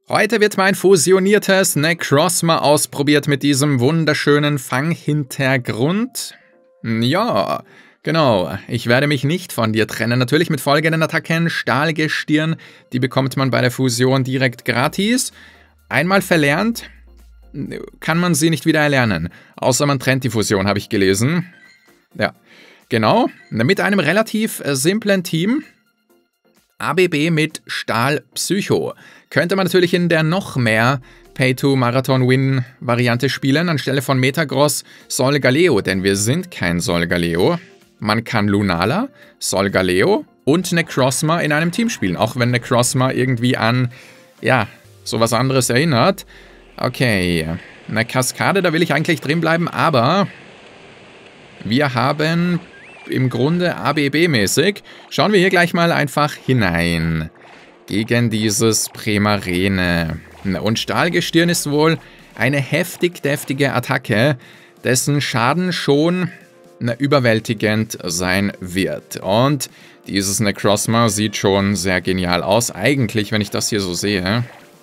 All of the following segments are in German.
Heute wird mein fusioniertes Necrozma ausprobiert mit diesem wunderschönen Fanghintergrund. Ja, genau. Ich werde mich nicht von dir trennen. Natürlich mit folgenden Attacken. Stahlgestirn, die bekommt man bei der Fusion direkt gratis. Einmal verlernt, kann man sie nicht wieder erlernen. Außer man trennt die Fusion, habe ich gelesen. Ja, genau. Mit einem relativ simplen Team. ABB mit Stahl Psycho. Könnte man natürlich in der noch mehr Pay-to-Marathon-Win-Variante spielen, anstelle von Metagross Solgaleo, denn wir sind kein Solgaleo. Man kann Lunala, Solgaleo und Necrozma in einem Team spielen, auch wenn Necrozma irgendwie an, ja, sowas anderes erinnert. Okay, eine Kaskade, da will ich eigentlich drin bleiben, aber wir haben im Grunde ABB-mäßig. Schauen wir hier gleich mal einfach hinein. Gegen dieses Primarene. Und Stahlgestirn ist wohl eine heftig deftige Attacke, dessen Schaden schon überwältigend sein wird. Und dieses Necrozma sieht schon sehr genial aus. Eigentlich, wenn ich das hier so sehe,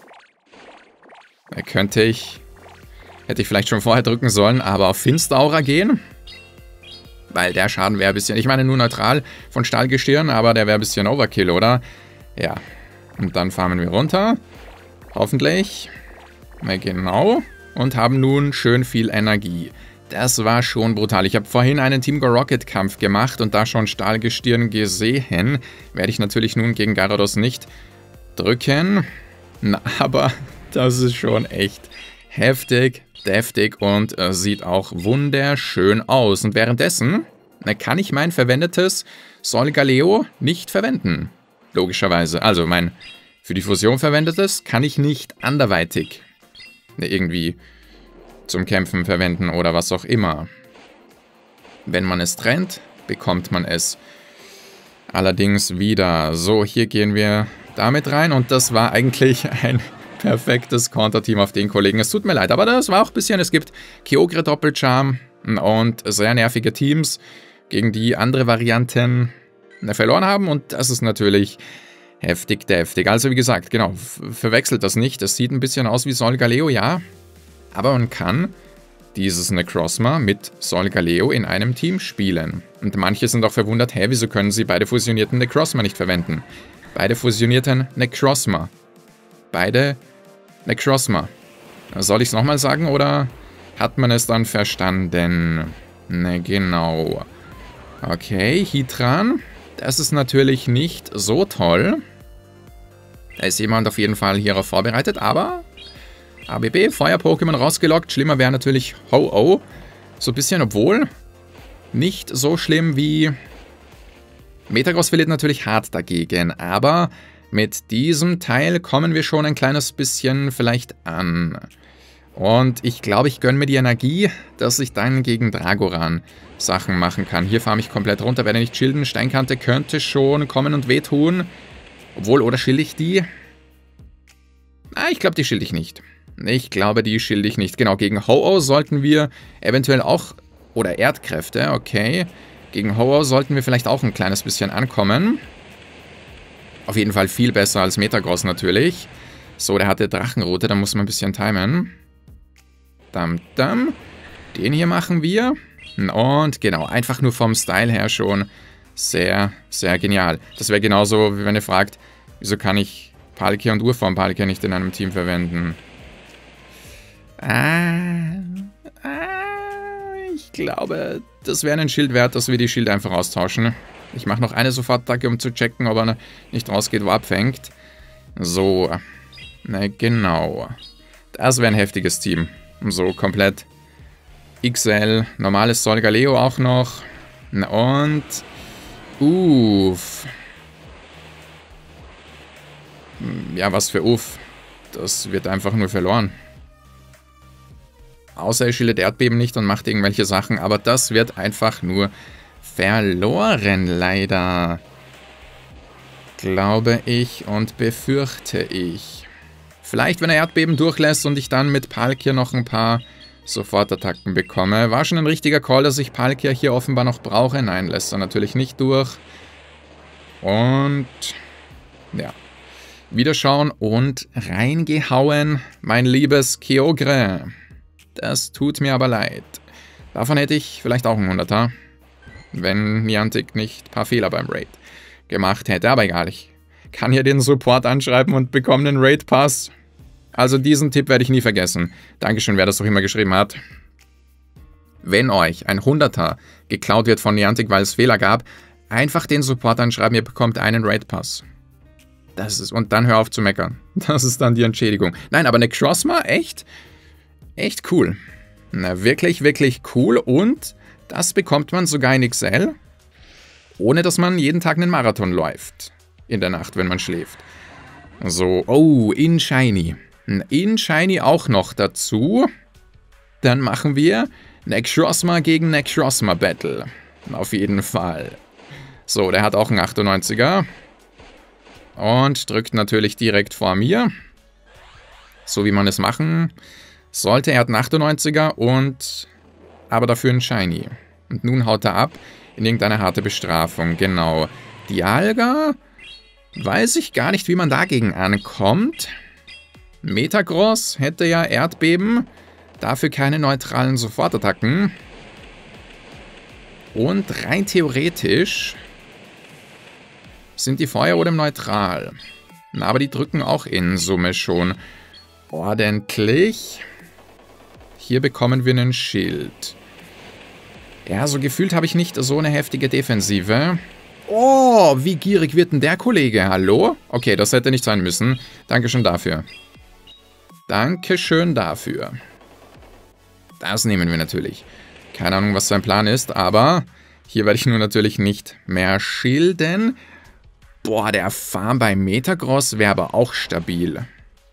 hätte ich vielleicht schon vorher drücken sollen, aber auf Finsteraura gehen. Weil der Schaden wäre ein bisschen, ich meine nur neutral von Stahlgestirn, aber der wäre ein bisschen Overkill, oder? Ja. Und dann farmen wir runter. Hoffentlich. Na genau. Und haben nun schön viel Energie. Das war schon brutal. Ich habe vorhin einen Team Go Rocket Kampf gemacht und da schon Stahlgestirn gesehen. Werde ich natürlich nun gegen Gyarados nicht drücken. Na, aber das ist schon echt heftig. Deftig und sieht auch wunderschön aus. Und währenddessen kann ich mein verwendetes Solgaleo nicht verwenden. Logischerweise. Also mein für die Fusion verwendetes kann ich nicht anderweitig irgendwie zum Kämpfen verwenden oder was auch immer. Wenn man es trennt, bekommt man es allerdings wieder. So, hier gehen wir damit rein und das war eigentlich ein perfektes Konterteam auf den Kollegen. Es tut mir leid, aber das war auch ein bisschen, es gibt Kyogre Doppelcharm und sehr nervige Teams, gegen die andere Varianten verloren haben und das ist natürlich heftig deftig. Also wie gesagt, genau, verwechselt das nicht. Es sieht ein bisschen aus wie Solgaleo, ja, aber man kann dieses Necrozma mit Solgaleo in einem Team spielen. Und manche sind auch verwundert, hä, wieso können sie beide fusionierten Necrozma nicht verwenden? Beide fusionierten Necrozma. Beide Necrozma. Soll ich es nochmal sagen oder hat man es dann verstanden? Ne, genau. Okay, Heatran. Das ist natürlich nicht so toll. Da ist jemand auf jeden Fall hierauf vorbereitet, aber ABB, Feuer-Pokémon rausgelockt. Schlimmer wäre natürlich Ho-Oh. So ein bisschen, obwohl nicht so schlimm wie Metagross verliert natürlich hart dagegen, aber mit diesem Teil kommen wir schon ein kleines bisschen vielleicht an. Und ich glaube, ich gönne mir die Energie, dass ich dann gegen Dragoran Sachen machen kann. Hier farme ich komplett runter, werde nicht schilden. Steinkante könnte schon kommen und wehtun. Obwohl, oder schilde ich die? Ah, ich glaube, die schilde ich nicht. Ich glaube, die schilde ich nicht. Genau, gegen Ho-Oh sollten wir eventuell auch, oder Erdkräfte, okay. Gegen Ho-Oh sollten wir vielleicht auch ein kleines bisschen ankommen. Auf jeden Fall viel besser als Metagross natürlich. So, der hatte Drachenrute, da muss man ein bisschen timen. Dam. Den hier machen wir. Und genau, einfach nur vom Style her schon sehr, sehr genial. Das wäre genauso, wie wenn ihr fragt, wieso kann ich Palkia und Urform Palkia nicht in einem Team verwenden? Ich glaube, das wäre ein Schild wert, dass wir die Schilde einfach austauschen. Ich mache noch eine Sofortattacke, um zu checken, ob er nicht rausgeht, wo er abfängt. So, na genau. Das wäre ein heftiges Team. So komplett XL, normales Solgaleo auch noch. Und uff. Ja, was für uff. Das wird einfach nur verloren. Außer er schildert Erdbeben nicht und macht irgendwelche Sachen, aber das wird einfach nur verloren, leider. Glaube ich und befürchte ich. Vielleicht, wenn er Erdbeben durchlässt und ich dann mit Palkia noch ein paar Sofortattacken bekomme. War schon ein richtiger Call, dass ich Palkia hier offenbar noch brauche. Nein, lässt er natürlich nicht durch. Und ja. Wieder schauen und reingehauen, mein liebes Kyogre. Das tut mir aber leid. Davon hätte ich vielleicht auch einen 100er, wenn Niantic nicht ein paar Fehler beim Raid gemacht hätte. Aber egal, ich kann hier den Support anschreiben und bekomme einen Raid-Pass. Also diesen Tipp werde ich nie vergessen. Dankeschön, wer das auch immer geschrieben hat. Wenn euch ein 100er geklaut wird von Niantic, weil es Fehler gab, einfach den Support anschreiben, ihr bekommt einen Raid-Pass. Und dann hör auf zu meckern. Das ist dann die Entschädigung. Nein, aber eine Crossma, echt cool. Na, wirklich, wirklich cool. Und das bekommt man sogar in XL, ohne dass man jeden Tag einen Marathon läuft. In der Nacht, wenn man schläft. So, oh, in Shiny. In Shiny auch noch dazu. Dann machen wir Necrozma gegen Necrozma Battle. Auf jeden Fall. So, der hat auch einen 98er. Und drückt natürlich direkt vor mir. So wie man es machen sollte. Er hat einen 98er und aber dafür einen Shiny. Und nun haut er ab in irgendeine harte Bestrafung. Genau. Dialga weiß ich gar nicht, wie man dagegen ankommt. Metagross hätte ja Erdbeben. Dafür keine neutralen Sofortattacken. Und rein theoretisch sind die Feuer- oder neutral. Na, aber die drücken auch in Summe schon ordentlich. Hier bekommen wir einen Schild. Ja, so gefühlt habe ich nicht so eine heftige Defensive. Oh, wie gierig wird denn der Kollege? Hallo? Okay, das hätte nicht sein müssen. Dankeschön dafür. Dankeschön dafür. Das nehmen wir natürlich. Keine Ahnung, was sein Plan ist, aber hier werde ich nur natürlich nicht mehr schilden. Boah, der Farm bei Metagross wäre aber auch stabil.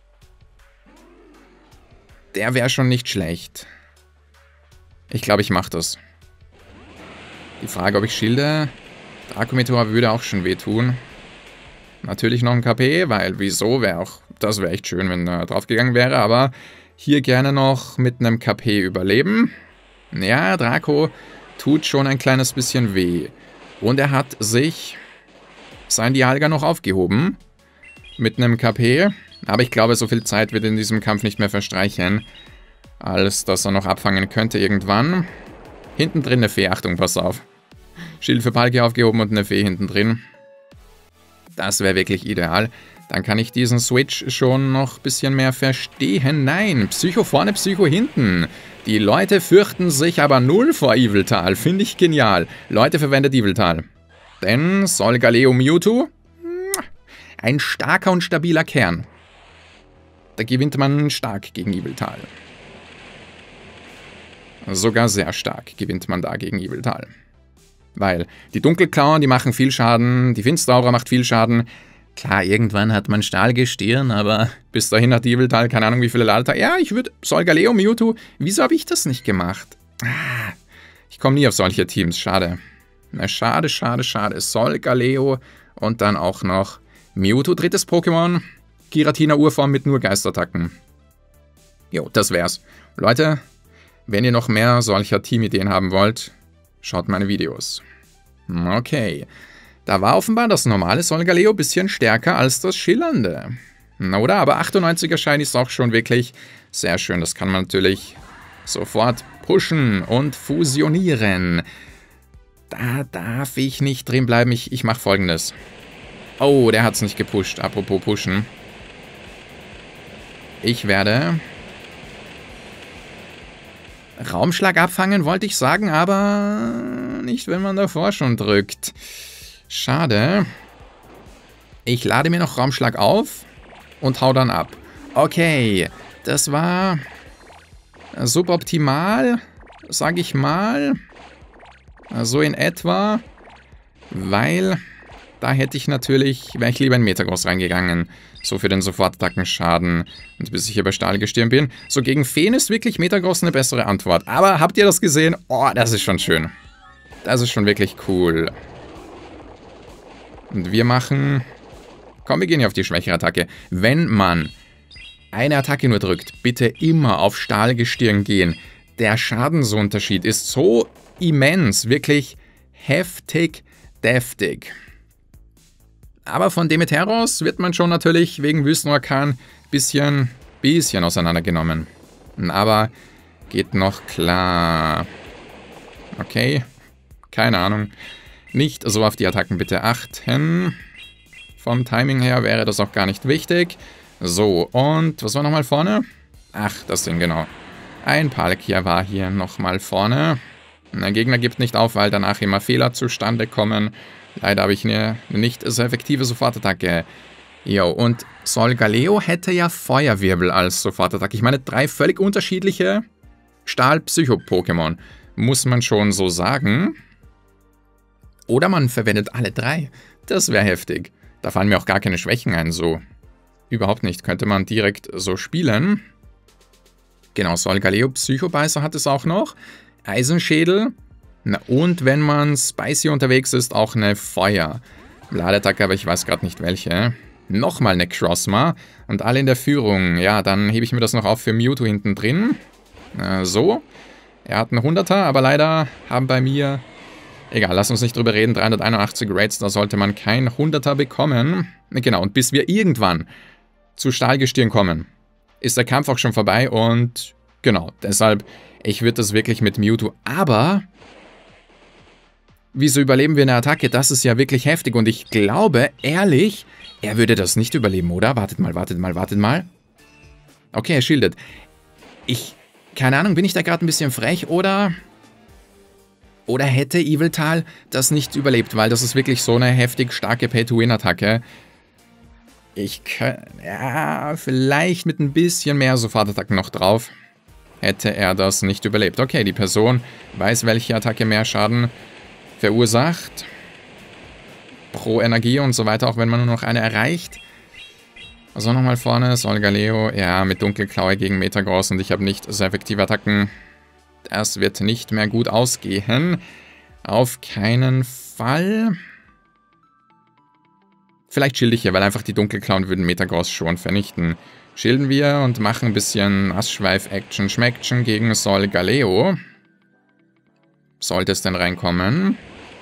Der wäre schon nicht schlecht. Ich glaube, ich mache das. Die Frage, ob ich schilde. Dracometeor würde auch schon wehtun. Natürlich noch ein KP, weil wieso wäre auch... Das wäre echt schön, wenn er draufgegangen wäre, aber hier gerne noch mit einem KP überleben. Ja, Draco tut schon ein kleines bisschen weh. Und er hat sich sein Dialga noch aufgehoben. Mit einem KP. Aber ich glaube, so viel Zeit wird in diesem Kampf nicht mehr verstreichen, als dass er noch abfangen könnte irgendwann. Hinten drin eine Fee, Achtung, pass auf. Schild für Palkia aufgehoben und eine Fee hinten drin. Das wäre wirklich ideal. Dann kann ich diesen Switch schon noch ein bisschen mehr verstehen. Nein, Psycho vorne, Psycho hinten. Die Leute fürchten sich aber null vor Yveltal. Finde ich genial. Leute, verwendet Yveltal. Denn Solgaleo Mewtwo, ein starker und stabiler Kern. Da gewinnt man stark gegen Yveltal. Sogar sehr stark gewinnt man da gegen Yveltal. Weil die Dunkelklauen, die machen viel Schaden, die Finsteraura macht viel Schaden. Klar, irgendwann hat man Stahlgestirn, aber bis dahin hat Yveltal keine Ahnung wie viele Ladeta. Ja, ich würde Solgaleo Mewtwo, wieso habe ich das nicht gemacht? Ich komme nie auf solche Teams, schade. Na, schade, schade, schade. Solgaleo und dann auch noch Mewtwo, drittes Pokémon. Giratina Urform mit nur Geistattacken. Jo, das wär's. Leute, wenn ihr noch mehr solcher Teamideen haben wollt, schaut meine Videos. Okay. Da war offenbar das normale Solgaleo ein bisschen stärker als das schillernde. Oder? Aber 98er Shiny ist auch schon wirklich sehr schön. Das kann man natürlich sofort pushen und fusionieren. Da darf ich nicht drin bleiben. Ich mache Folgendes. Oh, der hat es nicht gepusht. Apropos pushen. Ich werde Raumschlag abfangen, wollte ich sagen, aber nicht, wenn man davor schon drückt. Schade. Ich lade mir noch Raumschlag auf und hau dann ab. Okay, das war suboptimal, sage ich mal. So in etwa, weil da hätte ich natürlich, wäre ich lieber in Metagross reingegangen. So für den Sofortattackenschaden. Und bis ich hier bei Stahlgestirn bin. So gegen Feen ist wirklich Metagross eine bessere Antwort. Aber habt ihr das gesehen? Oh, das ist schon schön. Das ist schon wirklich cool. Und wir machen... Komm, wir gehen hier auf die schwächere Attacke. Wenn man eine Attacke nur drückt, bitte immer auf Stahlgestirn gehen. Der Schadensunterschied ist so immens. Wirklich heftig, deftig. Aber von Demeteros wird man schon natürlich wegen Wüstenorkan bisschen auseinandergenommen. Aber geht noch klar. Okay, keine Ahnung. Nicht so auf die Attacken bitte achten. Vom Timing her wäre das auch gar nicht wichtig. So, und was war nochmal vorne? Ach, das Ding, genau. Ein Palkia war hier nochmal vorne. Der Gegner gibt nicht auf, weil danach immer Fehler zustande kommen. Leider habe ich eine nicht so effektive Sofortattacke. Jo, und Solgaleo hätte ja Feuerwirbel als Sofortattacke. Ich meine, 3 völlig unterschiedliche Stahl-Psycho-Pokémon. Muss man schon so sagen. Oder man verwendet alle 3. Das wäre heftig. Da fallen mir auch gar keine Schwächen ein, so. Überhaupt nicht. Könnte man direkt so spielen. Genau, Solgaleo Psychobeißer hat es auch noch. Eisenschädel. Na, und wenn man spicy unterwegs ist, auch eine Feuer-Ladeattacke, aber ich weiß gerade nicht welche. Nochmal eine Crossma. Und alle in der Führung. Ja, dann hebe ich mir das noch auf für Mewtwo hinten drin. So. Er hat einen 100er, aber leider haben bei mir... Egal, lass uns nicht drüber reden. 381 Rates, da sollte man kein 100er bekommen. Genau, und bis wir irgendwann zu Stahlgestirn kommen, ist der Kampf auch schon vorbei. Und genau, deshalb, ich würde das wirklich mit Mewtwo. Aber, wieso überleben wir eine Attacke? Das ist ja wirklich heftig. Und ich glaube, ehrlich, er würde das nicht überleben, oder? Wartet mal. Okay, er schildet. Keine Ahnung, bin ich da gerade ein bisschen frech, oder... Oder hätte Yveltal das nicht überlebt, weil das ist wirklich so eine heftig starke Pay-to-Win-Attacke. Ja, vielleicht mit ein bisschen mehr Sofortattacken noch drauf, hätte er das nicht überlebt. Okay, die Person weiß, welche Attacke mehr Schaden verursacht. Pro Energie und so weiter, auch wenn man nur noch eine erreicht. Also nochmal vorne, Solgaleo, ja, mit Dunkelklaue gegen Metagross und ich habe nicht so effektive Attacken. Das wird nicht mehr gut ausgehen. Auf keinen Fall. Vielleicht schilde ich hier, weil einfach die Dunkelklauen würden Metagross schon vernichten. Schilden wir und machen ein bisschen Assschweif-Action-Schmeckchen gegen Solgaleo. Sollte es denn reinkommen?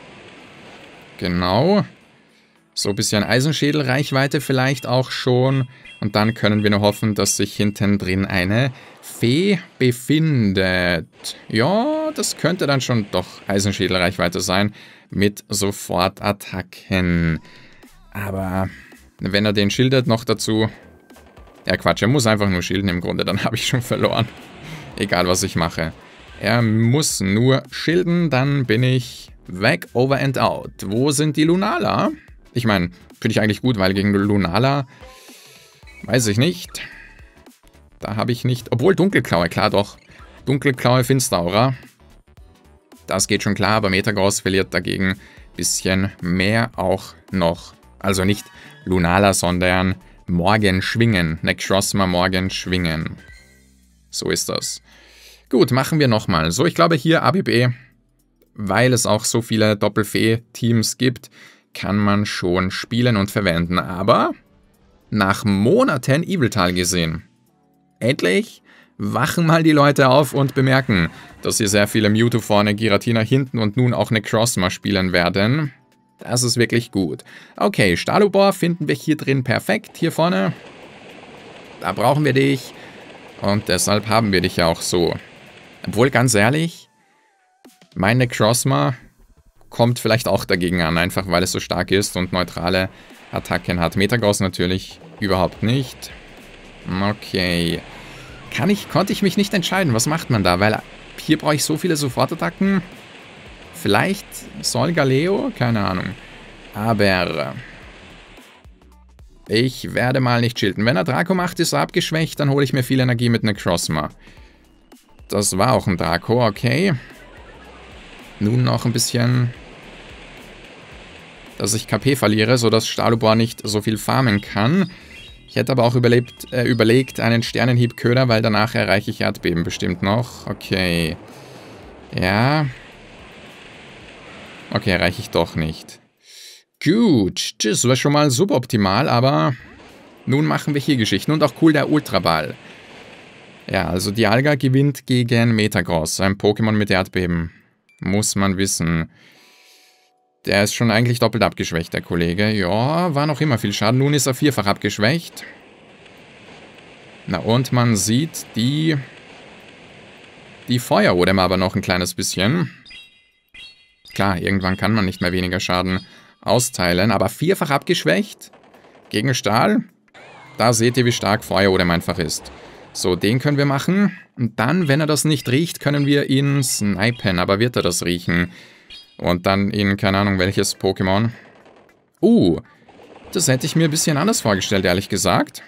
Genau. So ein bisschen Eisenschädel-Reichweite vielleicht auch schon. Und dann können wir nur hoffen, dass sich hinten drin eine Fee befindet. Ja, das könnte dann schon doch Eisenschädel-Reichweite sein. Mit Sofortattacken. Aber wenn er den schildert noch dazu... Ja, Quatsch, er muss einfach nur schilden im Grunde. Dann habe ich schon verloren. Egal, was ich mache. Er muss nur schilden, dann bin ich weg, over and out. Wo sind die Lunala? Ich meine, finde ich eigentlich gut, weil gegen Lunala, weiß ich nicht. Da habe ich nicht, obwohl Dunkelklaue, klar doch. Dunkelklaue, Finsteraura. Das geht schon klar, aber Metagross verliert dagegen ein bisschen mehr auch noch. Also nicht Lunala, sondern Morgenschwingen. Necrozma Morgenschwingen. So ist das. Gut, machen wir nochmal. So, ich glaube hier ABB, weil es auch so viele Doppelfee-Teams gibt, kann man schon spielen und verwenden. Aber nach Monaten Yveltal gesehen. Endlich wachen mal die Leute auf und bemerken, dass hier sehr viele Mewtwo vorne, Giratina hinten und nun auch Necrozma spielen werden. Das ist wirklich gut. Okay, Stalubor finden wir hier drin perfekt. Hier vorne, da brauchen wir dich. Und deshalb haben wir dich ja auch so. Obwohl, ganz ehrlich, mein Necrozma kommt vielleicht auch dagegen an, einfach weil es so stark ist und neutrale Attacken hat. Metagross natürlich überhaupt nicht. Okay. Konnte ich mich nicht entscheiden, was macht man da? Weil hier brauche ich so viele Sofortattacken. Vielleicht Solgaleo? Keine Ahnung. Aber ich werde mal nicht schilden. Wenn er Draco macht, ist er abgeschwächt, dann hole ich mir viel Energie mit Necrozma. Das war auch ein Draco, okay. Nun noch ein bisschen, dass ich KP verliere, sodass Stalubor nicht so viel farmen kann. Ich hätte aber auch überlegt, einen Sternenhieb-Köder, weil danach erreiche ich Erdbeben bestimmt noch. Okay. Ja. Okay, erreiche ich doch nicht. Gut, das war schon mal suboptimal, aber nun machen wir hier Geschichten. Und auch cool, der Ultraball. Ja, also Dialga gewinnt gegen Metagross, ein Pokémon mit Erdbeben. Muss man wissen. Der ist schon eigentlich doppelt abgeschwächt, der Kollege. Ja, war noch immer viel Schaden. Nun ist er vierfach abgeschwächt. Na und man sieht die Feuerodem aber noch ein kleines bisschen. Klar, irgendwann kann man nicht mehr weniger Schaden austeilen, aber vierfach abgeschwächt gegen Stahl, da seht ihr, wie stark Feuerodem einfach ist. So, den können wir machen. Und dann, wenn er das nicht riecht, können wir ihn snipen. Aber wird er das riechen? Und dann in, keine Ahnung, welches Pokémon. Das hätte ich mir ein bisschen anders vorgestellt, ehrlich gesagt.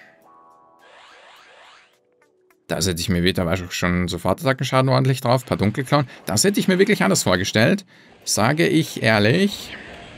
Das hätte ich mir wieder, war schon sofort Attackenschaden ordentlich drauf, ein paar Dunkelklauen. Das hätte ich mir wirklich anders vorgestellt. Sage ich ehrlich.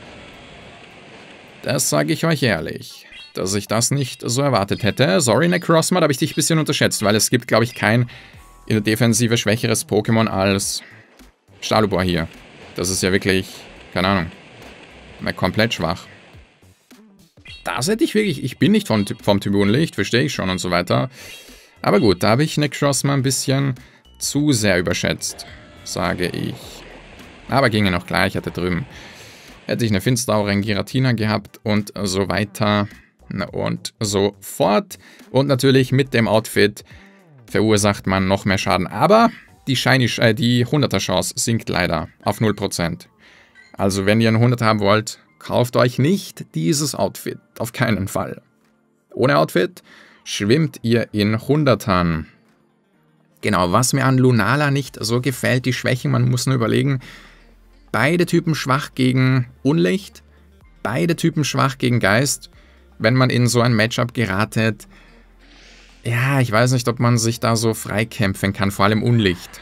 Das sage ich euch ehrlich. Dass ich das nicht so erwartet hätte. Sorry, Necrozma, da habe ich dich ein bisschen unterschätzt, weil es gibt, glaube ich, kein in der Defensive schwächeres Pokémon als Stahlubor hier. Das ist ja wirklich, keine Ahnung, komplett schwach. Das hätte ich wirklich, ich bin nicht vom Typ Unlicht, verstehe ich schon und so weiter. Aber gut, da habe ich Necrozma ein bisschen zu sehr überschätzt, sage ich. Aber ginge noch gleich, hatte drüben. Hätte ich eine Finsteraura in Giratina gehabt und so weiter und so fort. Und natürlich mit dem Outfit verursacht man noch mehr Schaden. Aber die 100er Chance sinkt leider auf 0%. Also wenn ihr einen 100 haben wollt, kauft euch nicht dieses Outfit. Auf keinen Fall. Ohne Outfit schwimmt ihr in 100ern. Genau, was mir an Lunala nicht so gefällt, die Schwächen, man muss nur überlegen, beide Typen schwach gegen Unlicht, beide Typen schwach gegen Geist. Wenn man in so ein Matchup geratet, ja, ich weiß nicht, ob man sich da so freikämpfen kann, vor allem Unlicht.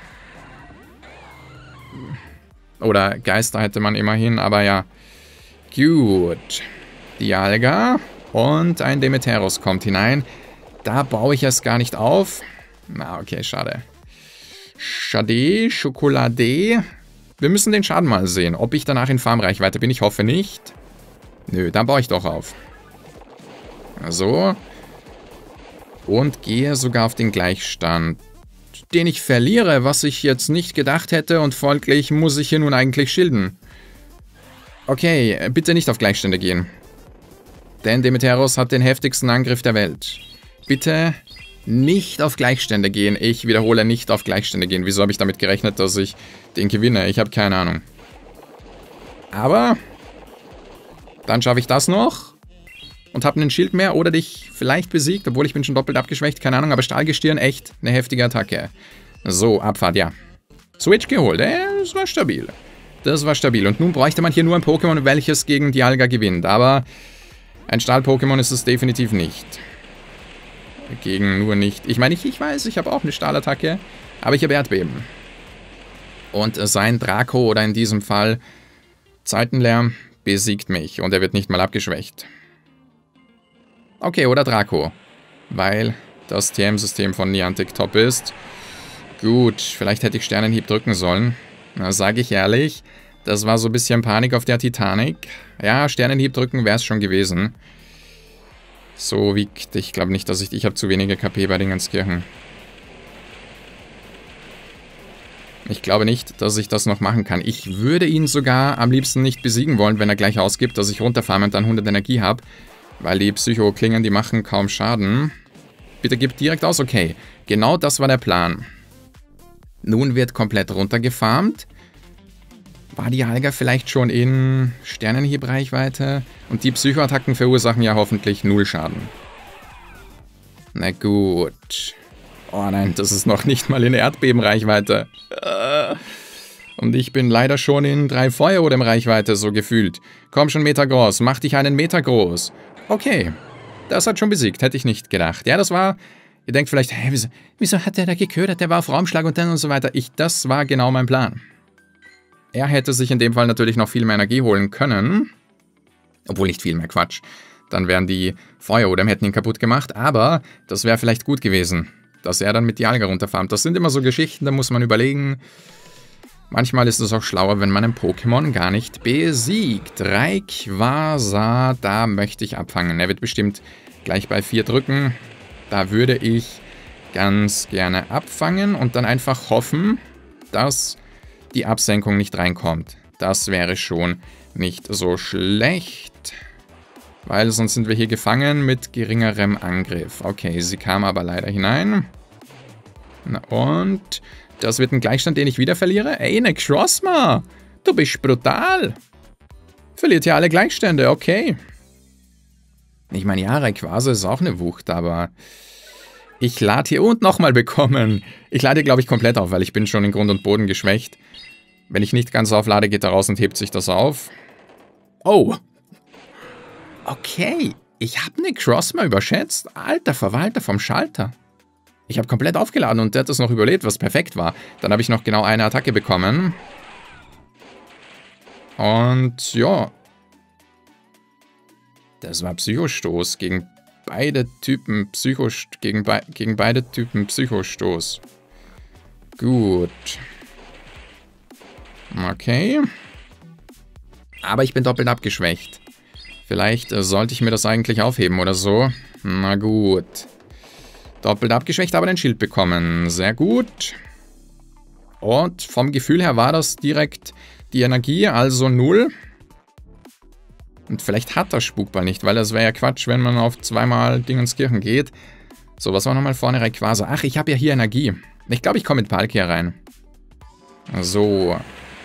Oder Geister hätte man immerhin, aber ja. Gut. Dialga und ein Demeteros kommt hinein. Da baue ich es gar nicht auf. Na, okay, schade. Schade, Schokolade. Wir müssen den Schaden mal sehen. Ob ich danach in Farmreichweite bin, ich hoffe nicht. Nö, dann baue ich doch auf. So. Und gehe sogar auf den Gleichstand, den ich verliere, was ich jetzt nicht gedacht hätte. Und folglich muss ich hier nun eigentlich schilden. Okay, bitte nicht auf Gleichstände gehen. Denn Demeteros hat den heftigsten Angriff der Welt. Bitte nicht auf Gleichstände gehen. Ich wiederhole, nicht auf Gleichstände gehen. Wieso habe ich damit gerechnet, dass ich den gewinne? Ich habe keine Ahnung. Aber dann schaffe ich das noch und habe einen Schild mehr oder dich vielleicht besiegt, obwohl ich bin schon doppelt abgeschwächt. Keine Ahnung, aber Stahlgestirn, echt eine heftige Attacke. So, Abfahrt, ja. Switch geholt. Das war stabil. Das war stabil. Und nun bräuchte man hier nur ein Pokémon, welches gegen Dialga gewinnt. Aber ein Stahl-Pokémon ist es definitiv nicht. Gegen nur nicht. Ich meine, ich weiß, ich habe auch eine Stahlattacke, aber ich habe Erdbeben. Und sein Draco oder in diesem Fall Zeitenlärm besiegt mich und er wird nicht mal abgeschwächt. Okay, oder Draco, weil das TM-System von Niantic top ist. Gut, vielleicht hätte ich Sternenhieb drücken sollen. Na, sage ich ehrlich, das war so ein bisschen Panik auf der Titanic. Ja, Sternenhieb drücken wäre es schon gewesen. So wiegt, ich glaube nicht, dass ich habe zu wenige KP bei Dingenskirchen. Ich glaube nicht, dass ich das noch machen kann. Ich würde ihn sogar am liebsten nicht besiegen wollen, wenn er gleich ausgibt, dass ich runterfarme und dann 100 Energie habe. Weil die Psycho-Klingen, die machen kaum Schaden. Bitte gib direkt aus, okay. Genau das war der Plan. Nun wird komplett runtergefarmt. War die Dialga vielleicht schon in Sternenhieb-Reichweite? Und die Psychoattacken verursachen ja hoffentlich 0 Schaden. Na gut. Oh nein, das ist noch nicht mal in Erdbeben-Reichweite. Und ich bin leider schon in 3 Feuerodem-Reichweite, so gefühlt. Komm schon, Metagross, mach dich einen Metagross. Okay, das hat schon besiegt, hätte ich nicht gedacht. Ja, das war... Ihr denkt vielleicht, hä, wieso hat der da geködert? Der war auf Raumschlag und dann und so weiter. Das war genau mein Plan. Er hätte sich in dem Fall natürlich noch viel mehr Energie holen können. Obwohl nicht viel mehr, Quatsch. Dann wären die Feuerodem, hätten ihn kaputt gemacht. Aber das wäre vielleicht gut gewesen, dass er dann mit Dialga runterfarmt. Das sind immer so Geschichten, da muss man überlegen. Manchmal ist es auch schlauer, wenn man ein Pokémon gar nicht besiegt. Rayquaza, da möchte ich abfangen. Er wird bestimmt gleich bei 4 drücken. Da würde ich ganz gerne abfangen und dann einfach hoffen, dass die Absenkung nicht reinkommt. Das wäre schon nicht so schlecht. Weil sonst sind wir hier gefangen mit geringerem Angriff. Okay, sie kam aber leider hinein. Na und das wird ein Gleichstand, den ich wieder verliere. Ey, Necrozma, du bist brutal. Verliert ja alle Gleichstände, okay. Ich meine, ja, Rayquaza ist auch eine Wucht, aber ich lade hier und nochmal bekommen. Ich lade hier, glaube ich, komplett auf, weil ich bin schon in Grund und Boden geschwächt. Wenn ich nicht ganz auflade, geht er raus und hebt sich das auf. Oh. Okay, ich habe Necrozma überschätzt. Alter Verwalter vom Schalter. Ich habe komplett aufgeladen und der hat das noch überlebt, was perfekt war. Dann habe ich noch genau eine Attacke bekommen. Und ja. Das war Psychostoß gegen beide Typen gegen beide Typen Psychostoß. Gut. Okay. Aber ich bin doppelt abgeschwächt. Vielleicht sollte ich mir das eigentlich aufheben oder so. Na gut. Doppelt abgeschwächt, aber den Schild bekommen. Sehr gut. Und vom Gefühl her war das direkt die Energie, also 0. Und vielleicht hat das Spukball nicht, weil das wäre ja Quatsch, wenn man auf zweimal Dingenskirchen geht. So, was war nochmal vorne? Rayquaza. Ach, ich habe ja hier Energie. Ich glaube, ich komme mit Palkia rein. So.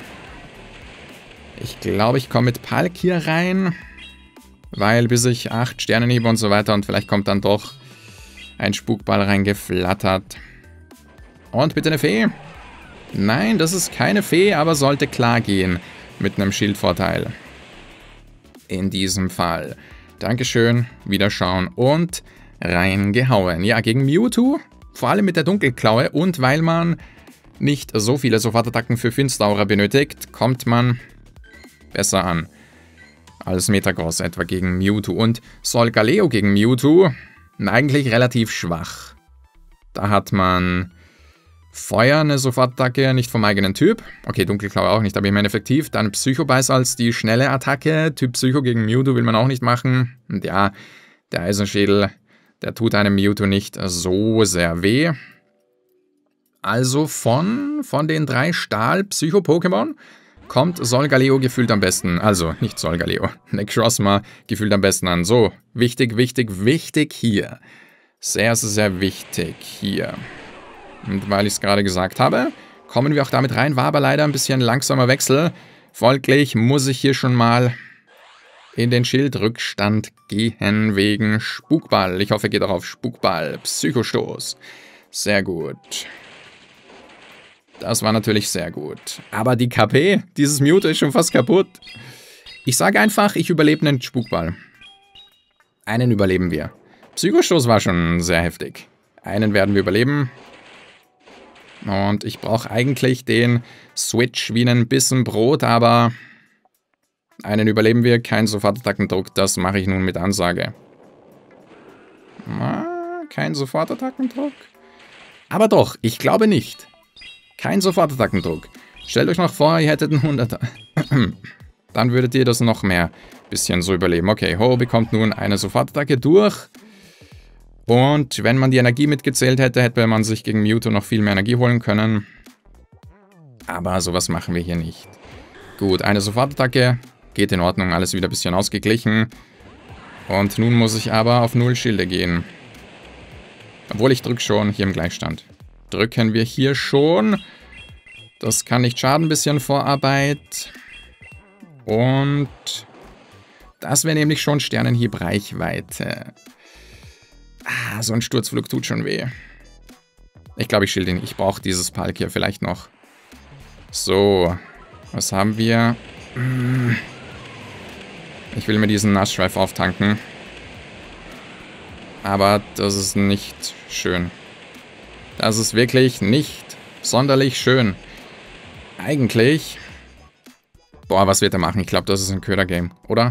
Ich glaube, ich komme mit Palkia rein. Weil bis ich 8 Sterne hebe und so weiter und vielleicht kommt dann doch ein Spukball reingeflattert. Und bitte eine Fee. Nein, das ist keine Fee, aber sollte klar gehen. Mit einem Schildvorteil. In diesem Fall. Dankeschön, wiederschauen und reingehauen. Ja, gegen Mewtwo, vor allem mit der Dunkelklaue und weil man nicht so viele Sofortattacken für Finsteraura benötigt, kommt man besser an. Als Metagross etwa gegen Mewtwo. Und Solgaleo gegen Mewtwo eigentlich relativ schwach. Da hat man Feuer, eine Sofortattacke, nicht vom eigenen Typ. Okay, Dunkelklaue auch nicht, aber immerhin effektiv. Dann Psychobeiß als die schnelle Attacke. Typ Psycho gegen Mewtwo will man auch nicht machen. Und ja, der Eisenschädel, der tut einem Mewtwo nicht so sehr weh. Also von den 3 Stahl-Psycho-Pokémon kommt Solgaleo gefühlt am besten. Also, nicht Solgaleo. Necrozma gefühlt am besten an. So, wichtig, wichtig, wichtig hier. Sehr, sehr wichtig hier. Und weil ich es gerade gesagt habe, kommen wir auch damit rein. War aber leider ein bisschen langsamer Wechsel. Folglich muss ich hier schon mal in den Schildrückstand gehen wegen Spukball. Ich hoffe, er geht auch auf Spukball. Psychostoß. Sehr gut. Das war natürlich sehr gut. Aber die KP, dieses Mewtwo ist schon fast kaputt. Ich sage einfach, ich überlebe einen Spukball. Einen überleben wir. Psychostoß war schon sehr heftig. Einen werden wir überleben. Und ich brauche eigentlich den Switch wie einen Bissen Brot, aber einen überleben wir. Kein Sofortattackendruck, das mache ich nun mit Ansage. Kein Sofortattackendruck? Aber doch, ich glaube nicht. Kein Sofortattackendruck. Stellt euch noch vor, ihr hättet einen 100er. Dann würdet ihr das noch mehr bisschen so überleben. Okay, Ho bekommt nun eine Sofortattacke durch. Und wenn man die Energie mitgezählt hätte, hätte man sich gegen Mewtwo noch viel mehr Energie holen können. Aber sowas machen wir hier nicht. Gut, eine Sofortattacke. Geht in Ordnung, alles wieder ein bisschen ausgeglichen. Und nun muss ich aber auf 0 Schilde gehen. Obwohl ich drücke schon hier im Gleichstand. Drücken wir hier schon. Das kann nicht schaden, bisschen Vorarbeit. Und das wäre nämlich schon Sternenhieb-Reichweite. So ein Sturzflug tut schon weh. Ich glaube, ich schilde ihn. Ich brauche dieses Palkia vielleicht noch. So, was haben wir? Ich will mir diesen Nassschweif auftanken. Aber das ist nicht schön. Das ist wirklich nicht sonderlich schön. Eigentlich... Boah, was wird er machen? Ich glaube, das ist ein Köder-Game, oder?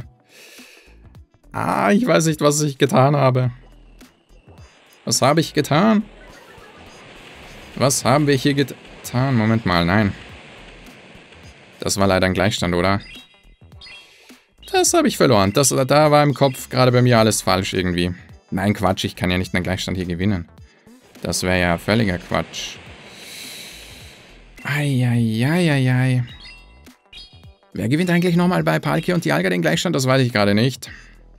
Ich weiß nicht, was ich getan habe. Was habe ich getan? Was haben wir hier getan? Moment mal, nein. Das war leider ein Gleichstand, oder? Das habe ich verloren. Da war im Kopf gerade bei mir alles falsch irgendwie. Nein, Quatsch, ich kann ja nicht einen Gleichstand hier gewinnen. Das wäre ja völliger Quatsch. Eieieiei. Wer gewinnt eigentlich nochmal bei Palkia und Dialga den Gleichstand? Das weiß ich gerade nicht.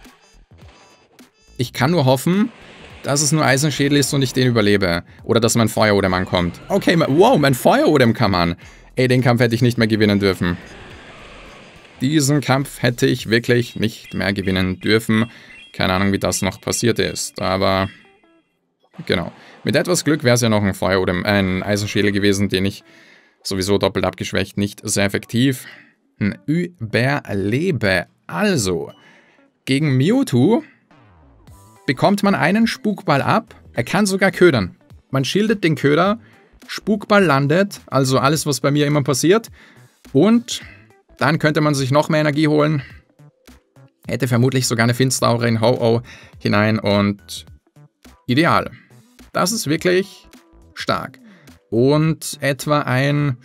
Ich kann nur hoffen, dass es nur Eisenschädel ist und ich den überlebe. Oder dass mein Feuerodem ankommt. Okay, wow, mein Feuerodem kam an. Ey, den Kampf hätte ich nicht mehr gewinnen dürfen. Diesen Kampf hätte ich wirklich nicht mehr gewinnen dürfen. Keine Ahnung, wie das noch passiert ist, aber genau. Mit etwas Glück wäre es ja noch ein Feuerodem, ein Eisenschädel gewesen, den ich sowieso doppelt abgeschwächt, nicht sehr effektiv. Überlebe. Also, gegen Mewtwo bekommt man einen Spukball ab. Er kann sogar ködern. Man schildet den Köder, Spukball landet, also alles, was bei mir immer passiert. Und dann könnte man sich noch mehr Energie holen. Hätte vermutlich sogar eine Finsteraura in Ho-Oh hinein und ideal. Das ist wirklich stark. Und etwa ein...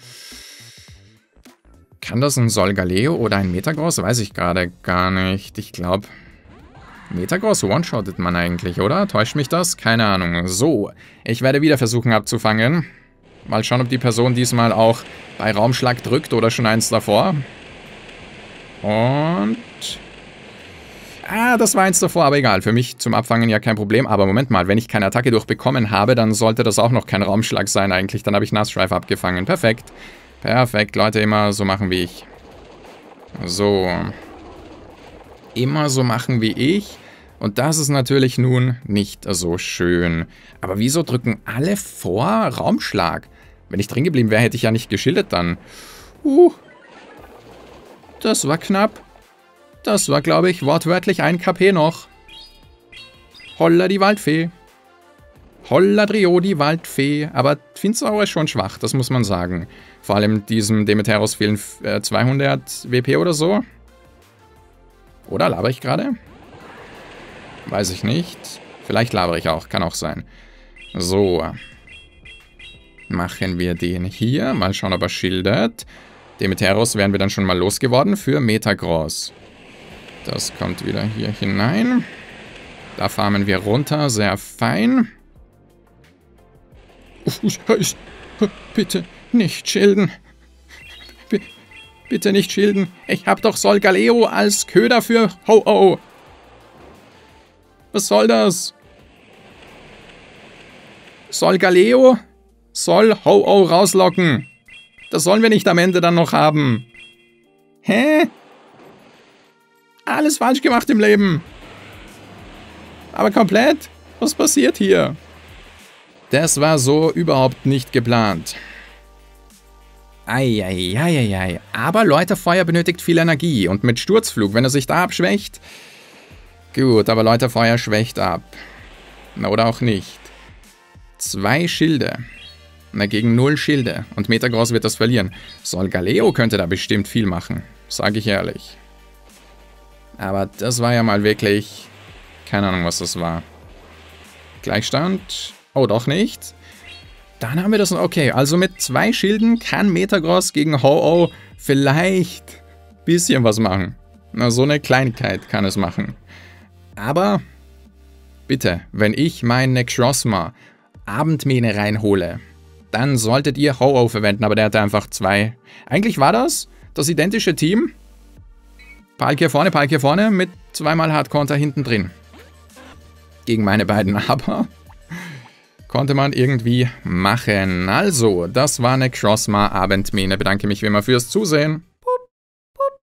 Kann das ein Solgaleo oder ein Metagross? Weiß ich gerade gar nicht. Ich glaube, Metagross one-shottet man eigentlich, oder? Täuscht mich das? Keine Ahnung. So, ich werde wieder versuchen abzufangen. Mal schauen, ob die Person diesmal auch bei Raumschlag drückt oder schon eins davor. Und... Ah, das war eins davor, aber egal. Für mich zum Abfangen ja kein Problem. Aber Moment mal, wenn ich keine Attacke durchbekommen habe, dann sollte das auch noch kein Raumschlag sein eigentlich. Dann habe ich Nassschweif abgefangen. Perfekt. Perfekt, Leute, immer so machen wie ich. So. Immer so machen wie ich. Und das ist natürlich nun nicht so schön. Aber wieso drücken alle vor Raumschlag? Wenn ich drin geblieben wäre, hätte ich ja nicht geschildert dann. Das war knapp. Das war, glaube ich, wortwörtlich 1 KP noch. Holla die Waldfee. Holla Drio, die Waldfee. Aber Finsteraura ist schon schwach, das muss man sagen. Vor allem diesem Demeteros fehlen 200 WP oder so. Oder laber ich gerade? Weiß ich nicht. Vielleicht labere ich auch, kann auch sein. So. Machen wir den hier. Mal schauen, ob er schildert. Demeteros wären wir dann schon mal losgeworden für Metagross. Das kommt wieder hier hinein. Da farmen wir runter, sehr fein. Bitte nicht schilden. Bitte nicht schilden. Ich hab doch Solgaleo als Köder für Ho-Oh. Was soll das? Solgaleo soll Ho-Oh rauslocken. Das sollen wir nicht am Ende dann noch haben. Hä? Alles falsch gemacht im Leben. Aber komplett? Was passiert hier? Das war so überhaupt nicht geplant. Eieieiei. Aber Läuterfeuer benötigt viel Energie. Und mit Sturzflug, wenn er sich da abschwächt... Gut, aber Läuterfeuer schwächt ab. Na, oder auch nicht. 2 Schilde. Na, gegen 0 Schilde. Und Metagross wird das verlieren. Solgaleo könnte da bestimmt viel machen. Sage ich ehrlich. Aber das war ja mal wirklich... Keine Ahnung, was das war. Gleichstand... Oh, doch nicht. Dann haben wir das... Okay, also mit 2 Schilden kann Metagross gegen Ho-Oh vielleicht ein bisschen was machen. Na, so eine Kleinigkeit kann es machen. Aber bitte, wenn ich mein Necrozma Abendmähne reinhole, dann solltet ihr Ho-Oh verwenden, aber der hatte einfach 2. Eigentlich war das identische Team. Palkia vorne mit 2-mal Hardcounter hinten drin. Gegen meine beiden, aber... Konnte man irgendwie machen. Also, das war Necrozma Abendmähne. Bedanke mich wie immer fürs Zusehen.